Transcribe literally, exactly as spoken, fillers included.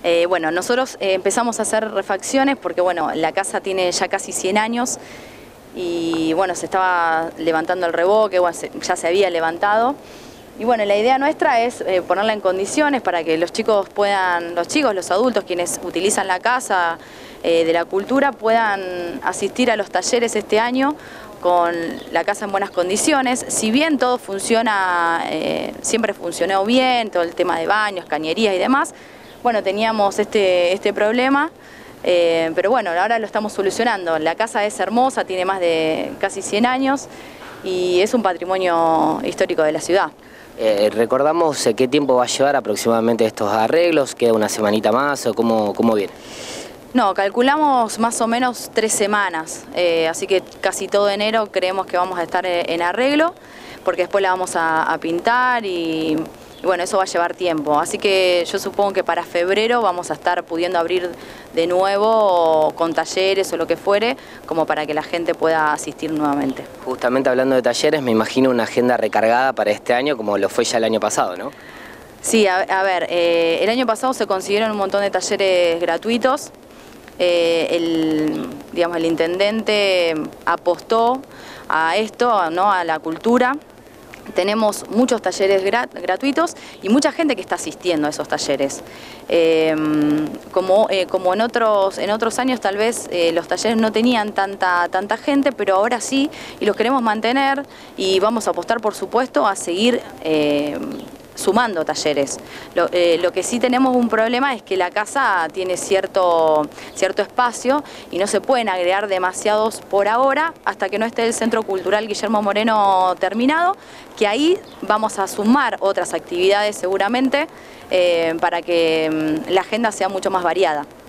Eh, bueno, nosotros eh, empezamos a hacer refacciones porque bueno, la casa tiene ya casi cien años y bueno, se estaba levantando el revoque, bueno, se, ya se había levantado. Y bueno, la idea nuestra es eh, ponerla en condiciones para que los chicos puedan, los chicos, los adultos, quienes utilizan la casa eh, de la cultura, puedan asistir a los talleres este año con la casa en buenas condiciones. Si bien todo funciona, eh, siempre funcionó bien, todo el tema de baños, cañerías y demás, bueno, teníamos este, este problema, eh, pero bueno, ahora lo estamos solucionando. La casa es hermosa, tiene más de casi cien años y es un patrimonio histórico de la ciudad. Eh, ¿Recordamos eh, qué tiempo va a llevar aproximadamente estos arreglos? ¿Queda una semanita más o cómo, cómo viene? No, calculamos más o menos tres semanas, eh, así que casi todo enero creemos que vamos a estar en arreglo, porque después la vamos a, a pintar y, y bueno, eso va a llevar tiempo. Así que yo supongo que para febrero vamos a estar pudiendo abrir de nuevo con talleres o lo que fuere, como para que la gente pueda asistir nuevamente. Justamente hablando de talleres, me imagino una agenda recargada para este año como lo fue ya el año pasado, ¿no? Sí, a, a ver, eh, el año pasado se consiguieron un montón de talleres gratuitos. Eh, el, digamos, el intendente apostó a esto, ¿no?, a la cultura. Tenemos muchos talleres grat gratuitos y mucha gente que está asistiendo a esos talleres. Eh, como eh, como en, otros, en otros años tal vez eh, los talleres no tenían tanta, tanta gente, pero ahora sí, y los queremos mantener y vamos a apostar, por supuesto, a seguir eh, sumando talleres. Lo, eh, lo que sí tenemos un problema es que la casa tiene cierto, cierto espacio y no se pueden agregar demasiados por ahora hasta que no esté el Centro Cultural Guillermo Moreno terminado, que ahí vamos a sumar otras actividades seguramente eh, para que mm, la agenda sea mucho más variada.